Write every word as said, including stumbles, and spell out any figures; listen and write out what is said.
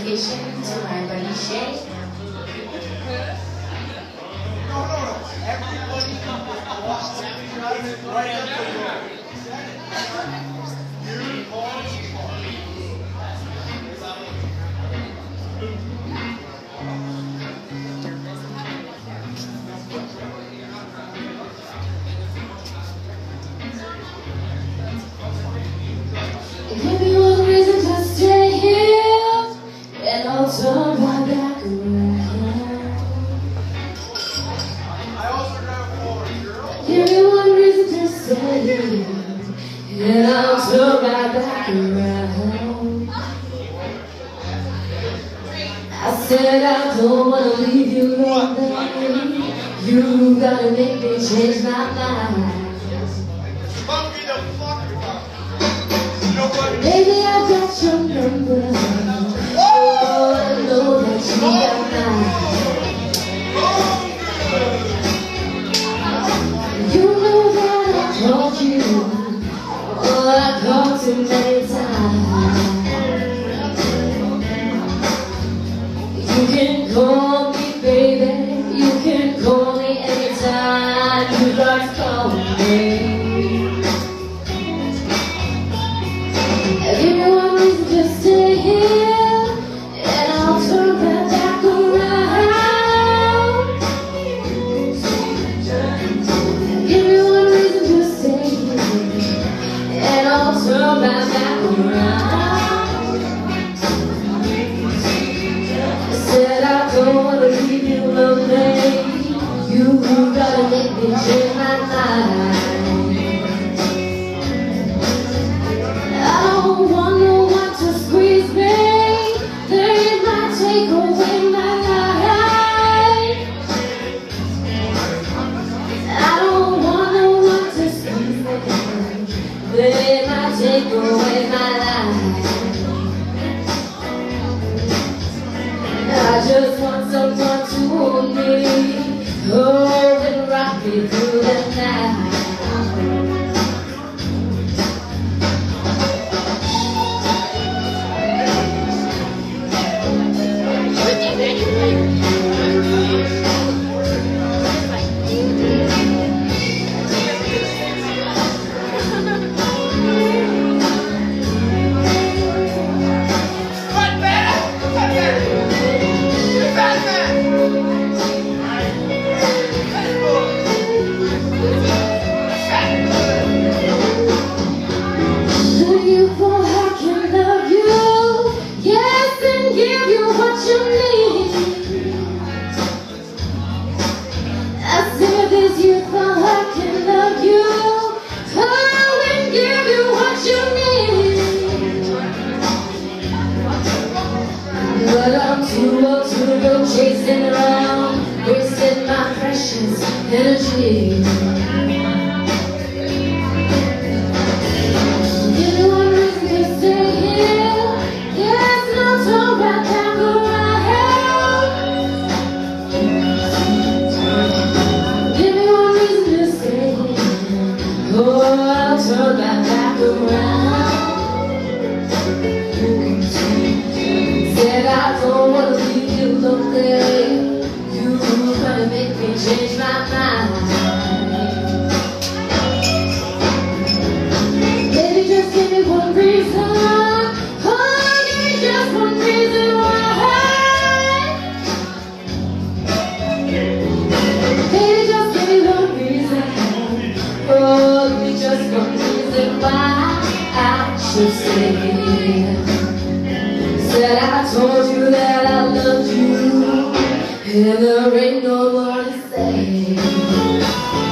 dedication to my buddy Shay. No, no, no. Everybody walks right up the road. You call Give me one reason to stay here, and I'll turn my back around. I also got a forward, girl. Give me one reason to stay here, and I'll turn my back around. I said I don't wanna leave you lonely. You gotta make me change my mind. Monkey the fuck about. Nobody. Baby, I've got your number. Oh, I know that you got mine. You know that I told you. Oh, I called too many times. You can call me, baby. You can call me anytime you'd like to call me. Give me one reason to stay here, and I'll turn that back around. Give me one reason to stay here, and I'll turn that back around. I said I don't wanna leave you lonely. You gotta make me change my mind. I don't want no one to squeeze me. They might take away my life. I don't want no one to squeeze me. They might take away my life. I just want someone to hold me, hold and rock me through the night. But I'm too old to go chasing around, wasting my precious energy. Give me one reason to stay here, yes, and I'll turn right back around. Give me one reason to stay here, oh, I'll turn right back around. Said I don't wanna leave you lonely. You gotta make me change my mind. Baby, just give me one reason. Oh, give me just one reason why. Baby, just give me one reason. Oh, give me just one reason why I should stay. Said I told you that I loved you, and there ain't no more to say.